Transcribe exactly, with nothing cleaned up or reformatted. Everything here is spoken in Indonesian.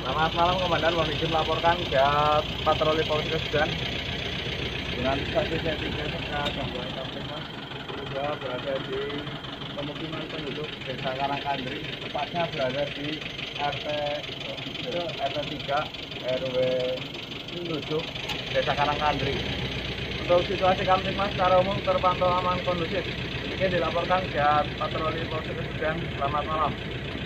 Selamat malam Komandan, mohon izin melaporkan jad patroli Polres Kesudan dengan status tiga serta gangguan kamtipmas sudah berada di pemukiman penduduk Desa Karangkandri, tepatnya berada di R T R T tiga R W tujuh Desa Karangkandri. Untuk situasi kamtipmas secara umum terpantau aman kondusif. Ini dilaporkan jad patroli Polres Kesudan. Selamat malam.